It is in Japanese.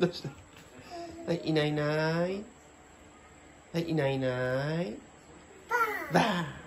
どうした？はい、いないいない。はい、いないいない。バーン。